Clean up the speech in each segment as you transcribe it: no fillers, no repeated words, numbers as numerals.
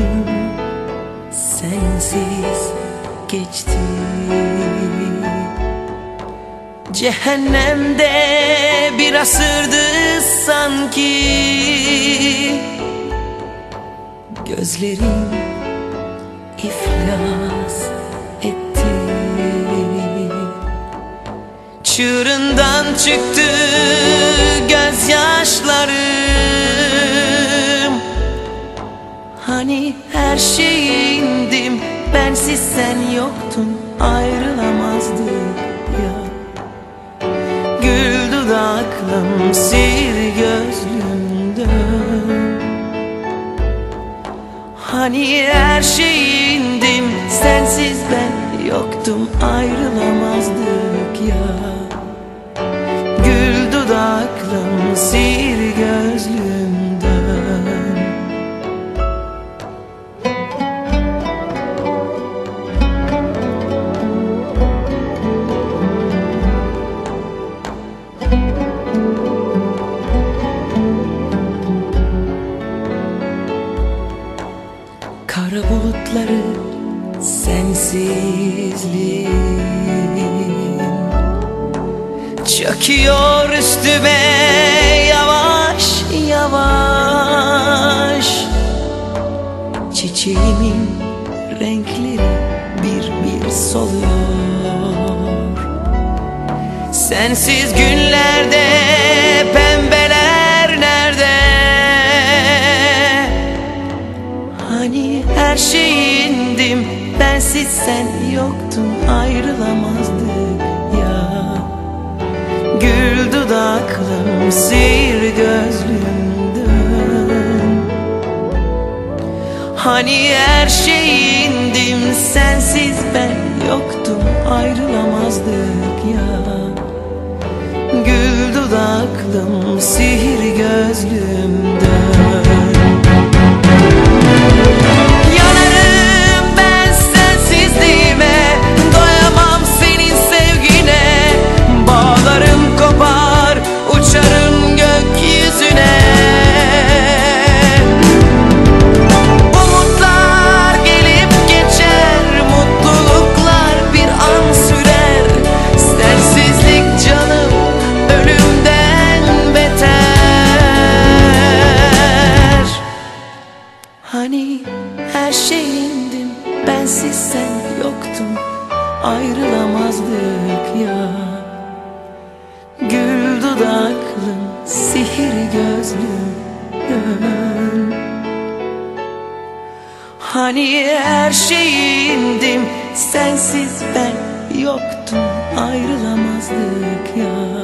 sensiz geçti. Cehennemde bir asırdı sanki, gözlerim iflas etti. Çığırından çıktı gözyaşlarım. Hani her şeyindim, bensiz sen yoktun, ayrılamazdık ya. Gül dudaklım, sil gözlümden. Hani her şeyindim, sensiz ben yoktum, ayrılamazdık ya. Gül dudaklım, sil gözlümden. Kara bulutları sensizliğin çöküyor üstüme yavaş yavaş. Çiçeğimin renkleri bir bir soluyor. Sensiz günlerde pembeler nerede? Hani her şeyindim, bensiz sen yoktun, ayrılamazdık ya. Gül dudaklım, sil gözlümden. Hani her şeyindim, sensiz ben yoktum, ayrılamazdık ya. Gül dudaklım, sil gözlümden. Hani her şeyindim, bensiz sen yoktun, ayrılamazdık ya. Gül dudaklım, sihir gözlümden. Hani her şeyindim, sensiz ben yoktum, ayrılamazdık ya.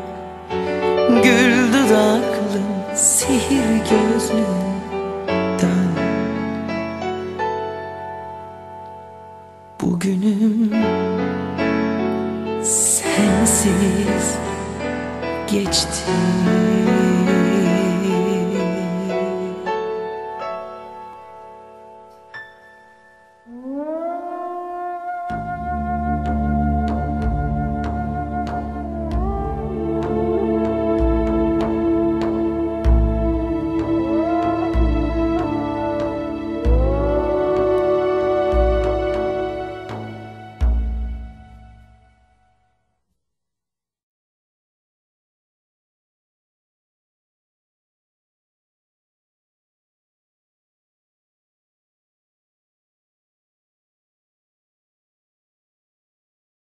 Gül dudaklım, sihir gözlümden. Bugünüm sensiz geçti.